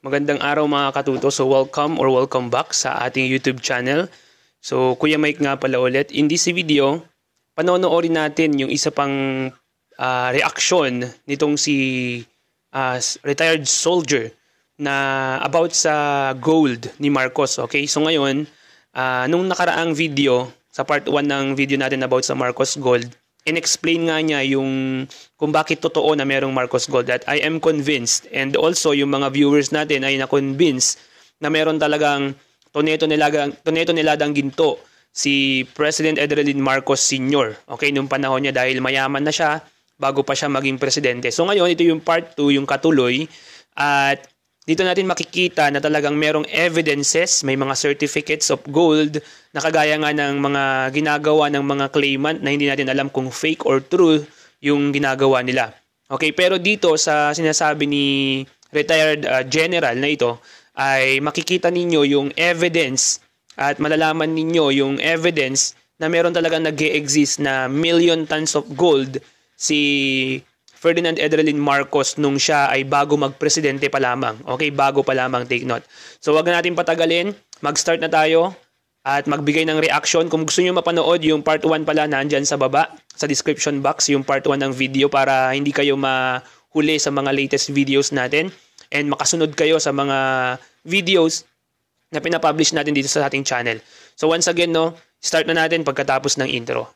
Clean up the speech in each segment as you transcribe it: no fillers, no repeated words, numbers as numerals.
Magandang araw mga katuto. So welcome back sa ating YouTube channel. So Kuya Mike nga pala ulit. In this video, panonoorin natin yung isa pang reaction nitong si retired soldier na about sa gold ni Marcos. Okay, so ngayon, nung nakaraang video, sa part 1 ng video natin about sa Marcos Gold, in-explain nga niya yung kung bakit totoo na merong Marcos Gold. That I am convinced, and also yung mga viewers natin ay na-convince na meron talagang toneto niladang ginto si President Adelin Marcos Sr. Okay, nung panahon niya dahil mayaman na siya bago pa siya maging presidente. So ngayon, ito yung part 2, yung katuloy, at dito natin makikita na talagang merong evidences, may mga certificates of gold na kagaya nga ng mga ginagawa ng mga claimant na hindi natin alam kung fake or true yung ginagawa nila. Okay, pero dito sa sinasabi ni retired general na ito ay makikita ninyo yung evidence at malalaman ninyo yung evidence na meron talagang nag-e-exist na million tons of gold si Ferdinand Adelin Marcos nung siya ay bago magpresidente pa lamang. Okay, bago pa lamang, take note. So wag na natin patagalin, mag-start na tayo at magbigay ng reaction. Kung gusto niyo mapanood yung part 1 pala, nandyan sa baba, sa description box, yung part 1 ng video para hindi kayo mahuli sa mga latest videos natin and makasunod kayo sa mga videos na pinapublish natin dito sa ating channel. So once again, start na natin pagkatapos ng intro.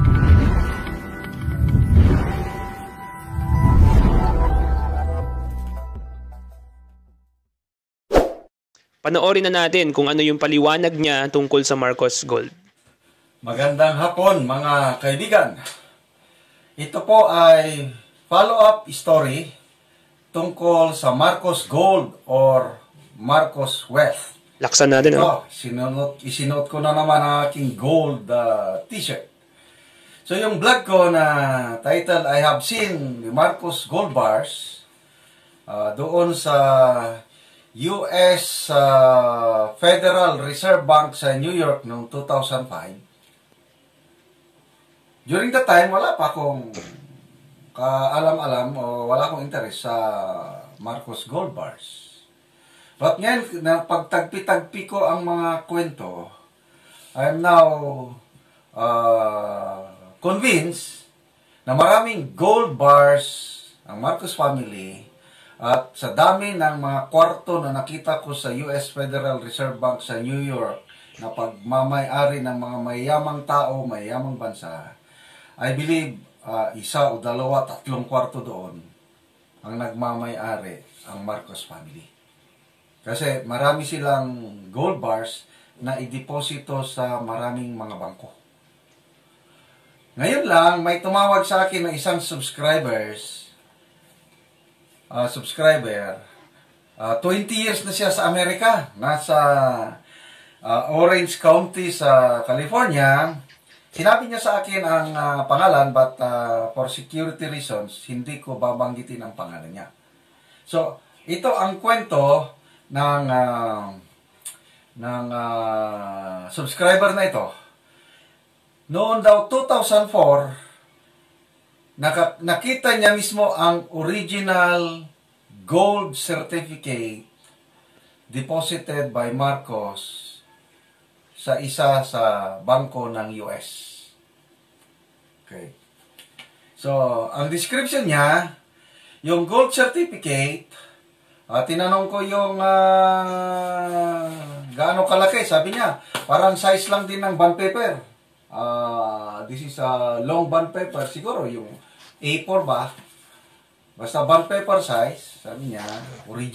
Panoorin na natin kung ano yung paliwanag niya tungkol sa Marcos Gold. Magandang hapon mga kaibigan. Ito po ay follow-up story tungkol sa Marcos Gold or Marcos Wealth. Laksan natin. Isinuot ko na naman ang aking gold t-shirt. So yung vlog ko na title, I have seen the Marcos Gold Bars doon sa US Federal Reserve Bank sa New York noong 2005. During that time, wala pa akong kaalam-alam o wala akong interest sa Marcos Gold Bars. But ngayon, na pagtagpi-tagpi ko ang mga kwento, I am now convinced na maraming gold bars ang Marcos family. At sa dami ng mga kwarto na nakita ko sa US Federal Reserve Bank sa New York na pagmamay-ari ng mga mayamang tao, mayamang bansa, I believe isa o dalawa, tatlong kwarto doon ang nagmamay-ari ang Marcos family. Kasi marami silang gold bars na ideposito sa maraming mga bangko. Ngayon lang, may tumawag sa akin ng isang subscriber, 20 years na siya sa Amerika. Nasa Orange County sa California. Sinabi niya sa akin ang pangalan, but for security reasons, hindi ko babanggitin ang pangalan niya. So, ito ang kwento ng subscriber na ito. Noon daw 2004, nakita niya mismo ang original gold certificate deposited by Marcos sa isa sa bangko ng US. Okay. So, ang description niya, yung gold certificate, tinanong ko yung gaano kalaki. Sabi niya, parang size lang din ng bond paper. This is a long bond paper. Siguro yung A4 ba? Basta bond paper size. Sabi niya, original .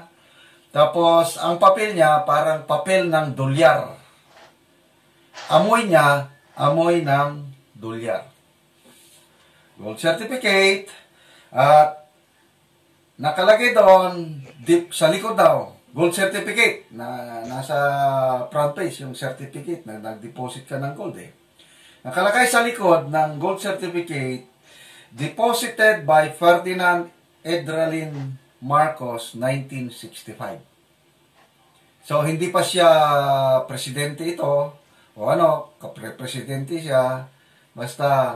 Tapos, ang papel niya, parang papel ng dolyar. Amoy niya, amoy ng dolyar. Gold certificate. At nakalagay doon, sa likod daw, gold certificate. Nasa front page yung certificate na nag-deposit ka ng gold . Nakalagay sa likod ng gold certificate, deposited by Ferdinand Adelin Marcos, 1965. So, hindi pa siya presidente ito, o kapre-presidente siya, basta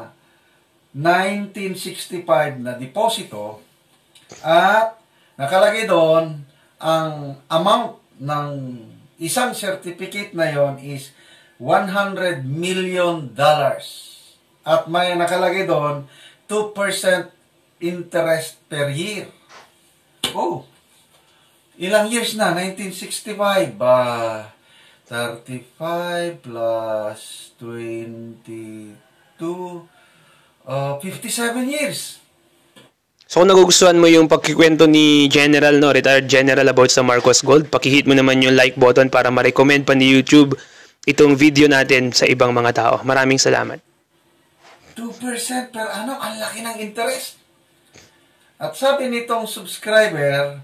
1965 na deposito, at nakalagay doon, ang amount ng isang certificate na yon is $100 million. At may nakalagay doon, 2% interest per year. Oh, ilang years na? 1965. 35 plus 22, 57 years. So kung nagugustuhan mo yung pagkikwento ni General, no, retired General about sa Marcos Gold, pakihit mo naman yung like button para ma-recommend pa ni YouTube itong video natin sa ibang mga tao. Maraming salamat. 2% per annum, ang laki ng interest. At sabi nitong subscriber,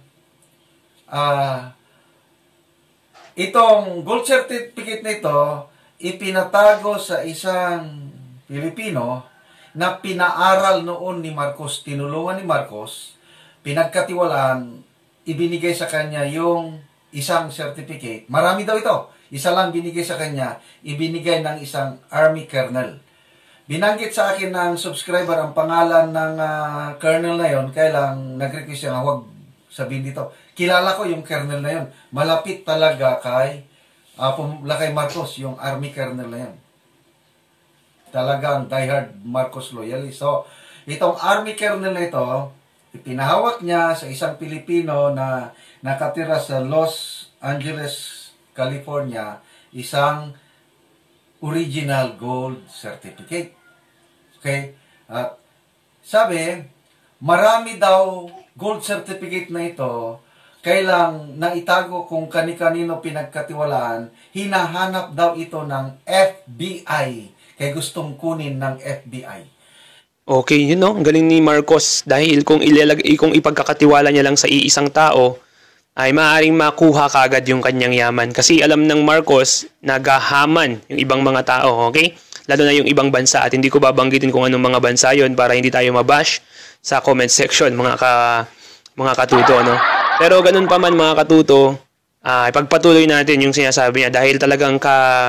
itong gold certificate nito, ipinatago sa isang Pilipino na pinaaral noon ni Marcos, tinulungan ni Marcos, pinagkatiwalaan, ibinigay sa kanya yung isang certificate. Marami daw ito. Isa lang binigay sa kanya, ibinigay ng isang army colonel. Binanggit sa akin ng subscriber ang pangalan ng colonel na yon, kaya lang nag-request siya na huwag sabihin dito. Kilala ko yung colonel na yon. Malapit talaga kay Marcos, yung army colonel na yon. Talagang diehard Marcos loyalist. So, itong army colonel na ito, ipinahawak niya sa isang Pilipino na nakatira sa Los Angeles, California, isang original gold certificate. Okay? At sabi, marami daw gold certificate na ito, kailang naitago kung kani-kanino pinagkatiwalaan, hinahanap daw ito ng FBI. Kaya gustong kunin ng FBI. Okay, yun no, ang galing ni Marcos dahil kung ipagkakatiwala niya lang sa iisang tao, ay maaaring makuha kaagad yung kanyang yaman. Kasi alam ng Marcos, nagahaman yung ibang mga tao, okay? Lalo na yung ibang bansa. At hindi ko babanggitin kung anong mga bansa yon para hindi tayo mabash sa comment section, mga katuto, no? Pero ganun pa man, mga katuto, ipagpatuloy natin yung sinasabi niya dahil talagang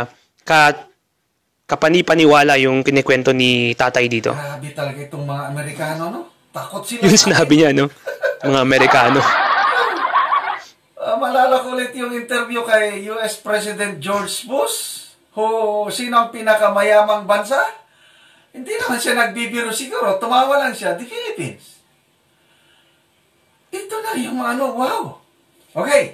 kapanipaniwala yung kinikwento ni tatay dito. Grabe talaga itong mga Amerikano, no? Takot sila. Yung sinabi niya, no? Mga Amerikano. Malala ko ulit yung interview kay US President George Bush. Sino ang pinakamayamang bansa? Hindi naman siya nagbibiro siguro. Tumawa lang siya, the Philippines. Ito na yung wow. Okay.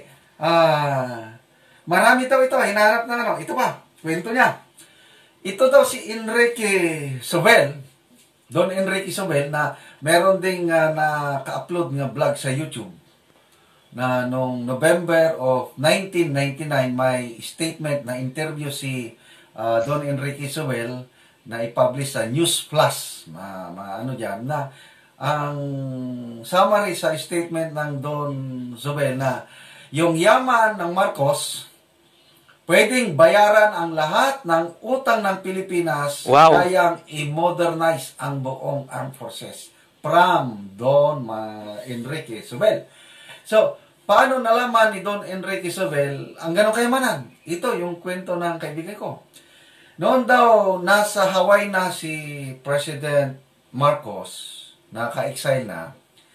Marami daw ito. Hinahanap na Ito pa. Kwento niya. Ito daw si Enrique Sobel. Don Enrique Sobel na meron ding naka-upload ng vlog sa YouTube. Na noong November of 1999 may statement na interview si Don Enrique Sobel na i-publish sa News Plus na ang summary sa statement ng Don Sobel na yung yaman ng Marcos pwedeng bayaran ang lahat ng utang ng Pilipinas. Wow. Kayang i-modernize ang buong armed forces from Don Enrique Sobel. So, paano nalaman ni Don Enrique Sobel ang ganong kayamanan? Ito yung kwento ng kaibigan ko. Noon daw, nasa Hawaii na si President Marcos, naka-exile na.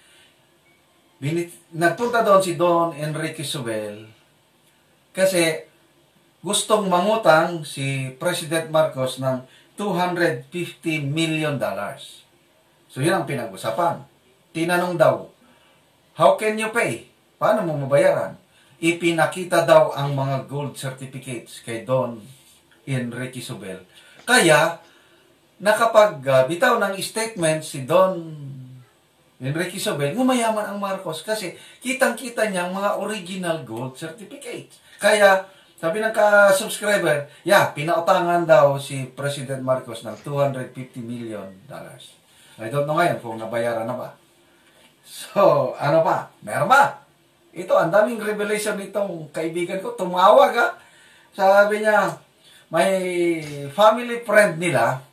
Nagpunta doon si Don Enrique Sobel kasi gustong mangutang si President Marcos ng $250 million. So, yun ang pinag-usapan. Tinanong daw, how can you pay? Paano mo mabayaran? Ipinakita daw ang mga gold certificates kay Don Enrique Sobel. Kaya, nakapag-bitaw ng statement si Don Enrique Sobel, ngumayaman ang Marcos kasi kitang-kita niya ang mga original gold certificates. Kaya, sabi ng ka-subscriber, pinautangan daw si President Marcos ng $250 million. I don't know ngayon kung nabayaran na ba. So, ano pa? Meron ba? Ito, ang daming revelation nitong kaibigan ko. Tumawag Sabi niya, may family friend nila,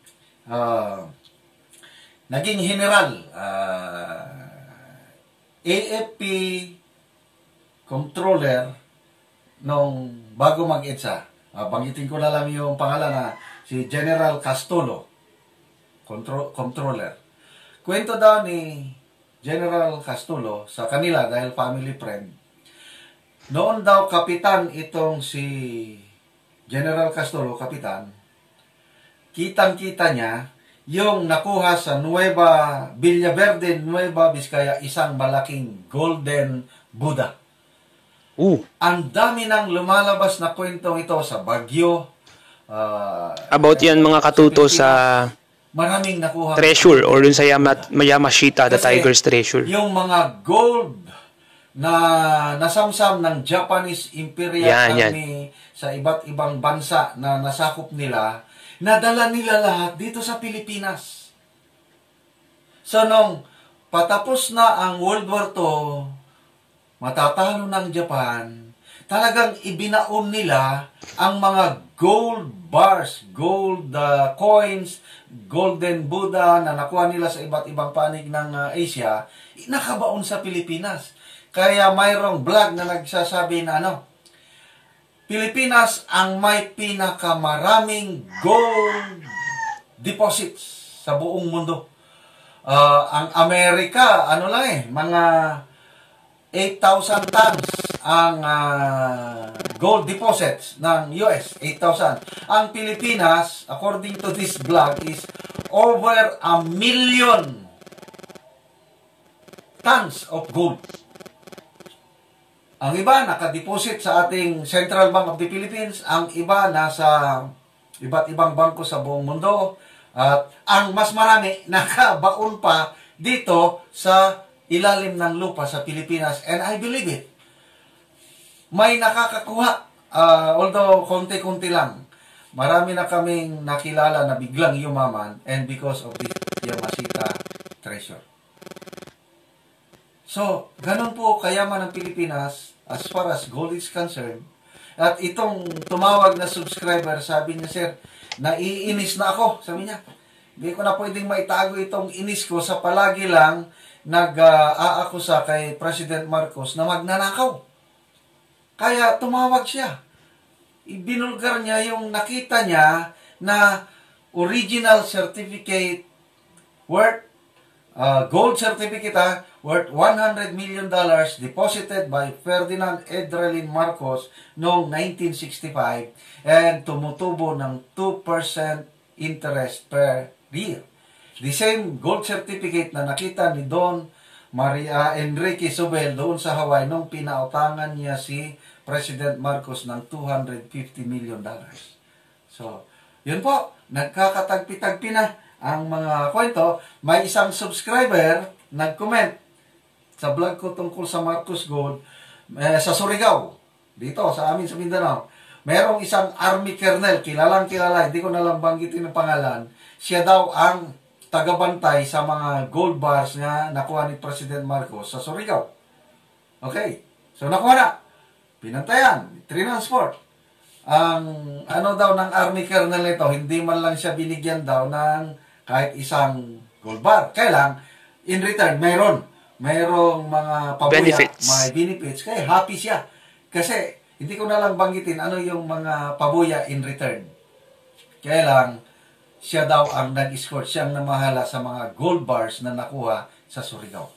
naging general, AFP controller nung bago mag-EDSA. Banggitin ko na lang yung pangalan na si General Castulo, controller. Kwento daw ni General Castulo sa kanila dahil family friend. noon daw kapitan itong si General Castro, kapitan, kitang-kita niya yung nakuha sa Nueva Villaverde, Nueva Vizcaya, isang malaking golden Buddha. Ang dami nang lumalabas na kwentong ito sa Baguio. About yan mga katuto sa maraming nakuha treasure or dun sa Yamashita, the kasi tiger's treasure. yung mga gold na nasamsam ng Japanese Imperial Army sa iba't ibang bansa na nasakop nila, nadala nila lahat dito sa Pilipinas. So nung patapos na ang World War II, matatalo ng Japan, talagang ibinaon nila ang mga gold bars, gold coins, golden Buddha na nakuha nila sa iba't ibang panig ng Asia, nakabaon sa Pilipinas. Kaya mayroong vlog na nagsasabi na Pilipinas ang may pinakamaraming gold deposits sa buong mundo. Ang Amerika, mga 8,000 tons ang gold deposits ng US, 8,000. Ang Pilipinas, according to this blog, is over 1 million tons of gold. Ang iba nakadeposit sa ating Central Bank of the Philippines, ang iba nasa iba't ibang bangko sa buong mundo, at ang mas marami nakabaon pa dito sa ilalim ng lupa sa Pilipinas. And I believe it. May nakakakuha, although konti-kunti lang. Marami na kaming nakilala na biglang yumaman and because of this Yamashita treasure. So, ganun po kayaman ng Pilipinas as far as gold is concerned. At itong tumawag na subscriber, sabi niya, sir, naiinis na ako. Sabi niya, hindi ko na pwedeng maitago itong inis ko sa palagi lang nag-aakusa kay President Marcos na magnanakaw. Kaya tumawag siya. Ibinulgar niya yung nakita niya na original certificate worth, gold certificate worth $100 million deposited by Ferdinand Edralin Marcos noong 1965 and tumutubo ng 2% interest per year. The same gold certificate na nakita ni Don Maria Enrique Sobel doon sa Hawaii nung pinautangan niya si President Marcos ng $250 million. So, yun po, nagkakatagpi-tagpi na ang mga kwento. May isang subscriber nag-comment sa vlog ko tungkol sa Marcos Gold sa Surigao, dito sa amin sa Mindanao. Merong isang army colonel, kilalang kilala, hindi ko na lang banggitin ang pangalan. Siya daw ang tagabantay sa mga gold bars na nakuha ni President Marcos sa Surigao. Okay, so nakuha na. Pinantayan, transport. Ang daw ng army colonel nito, hindi man lang siya binigyan daw ng kahit isang gold bar. Kaya lang, in return, mayroong mga pabuya, benefits. May benefits. Kaya happy siya. Kasi, hindi ko na lang banggitin ano yung mga pabuya in return. Kaya lang, siya daw ang nag-escort, siyang namahala sa mga gold bars na nakuha sa Surigao.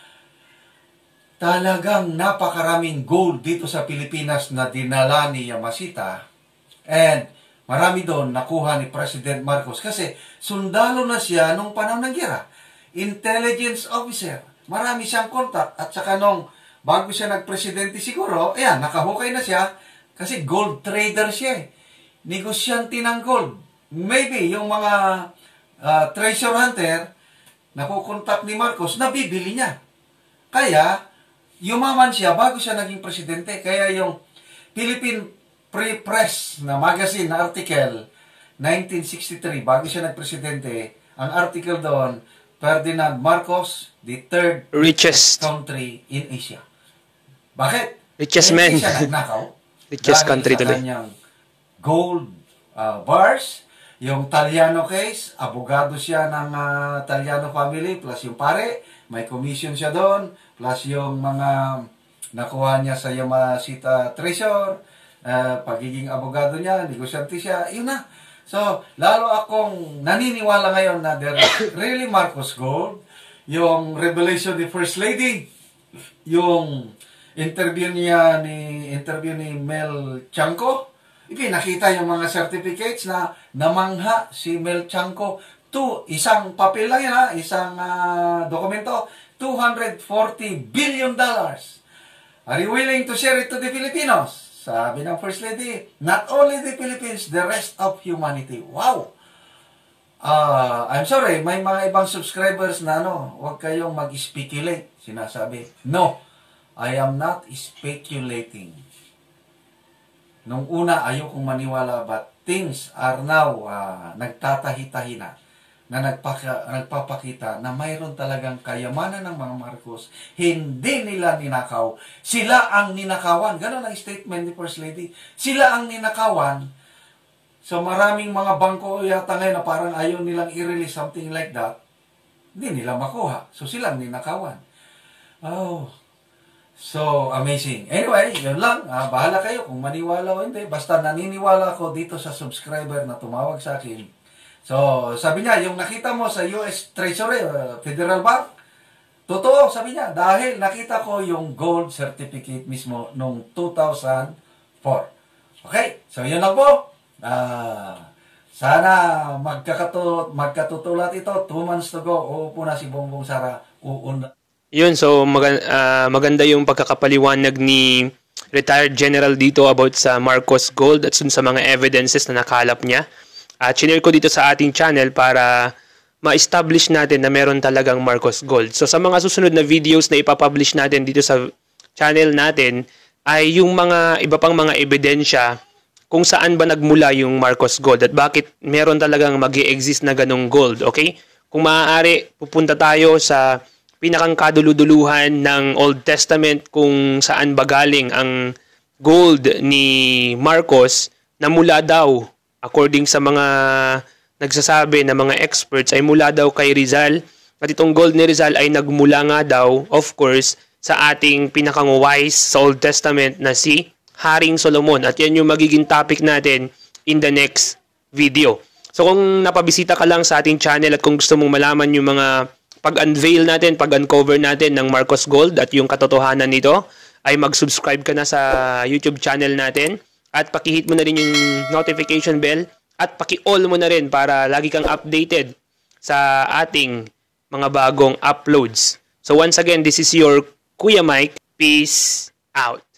Talagang napakaraming gold dito sa Pilipinas na dinala ni Yamashita. And marami doon nakuha ni President Marcos kasi sundalo na siya nung panahon ng giyera. Intelligence officer. Marami siyang kontak. At saka nung bago siya nagpresidente siguro, nakahukay na siya kasi gold trader siya. Negosyante ng gold. Maybe yung mga treasure hunter nakukontak ni Marcos, nabibili niya. Kaya, yumaman siya bago siya naging presidente. Kaya yung Philippine Free Press na magazine na article, 1963, bago siya nagpresidente, ang article doon, Ferdinand Marcos, the third richest country in Asia. Bakit? Richest man. Hindi siya nagnakaw. Richest country today. Dahil sa kanyang gold bars, yung Taliano case, abogado siya ng Taliano family, plus yung pare, may commission siya doon, plus yung mga nakuha niya sa Yamashita treasure, pagiging abogado niya, negosyante siya, yun na. So, lalo akong naniniwala ngayon na there is really Marcos Gold, yung revelation ni First Lady, yung interview ni Mel Chanco. Ipinakita yung mga certificates na namangha si Mel Chanco. Isang papel lang yan, isang dokumento, $240 billion. Are you willing to share it to the Filipinos? Sabi ng First Lady, not only the Philippines, the rest of humanity. Wow! I'm sorry, may mga ibang subscribers na huwag kayong mag-speculate. Sinasabi, no, I am not speculating. Nung una, ayokong maniwala, but things are now nagtatahi-tahi na nagpapakita na mayroon talagang kayamanan ng mga Marcos. Hindi nila ninakaw. Sila ang ninakawan. Ganon ang statement ni First Lady. Sila ang ninakawan. So maraming mga bangko yata ngayon na parang ayaw nilang i-release something like that. Hindi nila makuha. So sila ang ninakawan. Oh, so amazing. Anyway, yun lang. Bahala kayo kung maniwala o hindi. Basta naniniwala ako dito sa subscriber na tumawag sa akin. So, sabi niya, yung nakita mo sa US Treasury, Federal Bank, totoo, sabi niya, dahil nakita ko yung gold certificate mismo noong 2004. Okay, so yun lang po. Sana magkatutulat ito. 2 months to go. Uupo na si Bongbong Sara. Yun, so maganda yung pagkakapaliwanag ni retired general dito about sa Marcos Gold at sa mga evidences na nakalap niya. At shinare ko dito sa ating channel para ma-establish natin na meron talagang Marcos Gold. So sa mga susunod na videos na ipapublish natin dito sa channel natin ay yung mga iba pang mga ebidensya kung saan ba nagmula yung Marcos Gold at bakit meron talagang mag-i-exist na ganong gold. Okay? Kung maaari, pupunta tayo sa pinakang kaduluduluhan ng Old Testament kung saan ba galing ang gold ni Marcos na mula daw according sa mga nagsasabi na mga experts ay mula daw kay Rizal. At itong gold ni Rizal ay nagmula nga daw, of course, sa ating pinakang wise sa Old Testament na si Haring Solomon. At yan yung magiging topic natin in the next video. So kung napabisita ka lang sa ating channel at kung gusto mong malaman yung mga pag-unveil natin, pag-uncover natin ng Marcos Gold at yung katotohanan nito, ay mag-subscribe ka na sa YouTube channel natin. At paki-hit mo na rin yung notification bell at paki-all mo na rin para lagi kang updated sa ating mga bagong uploads. So once again, this is your Kuya Mike. Peace out.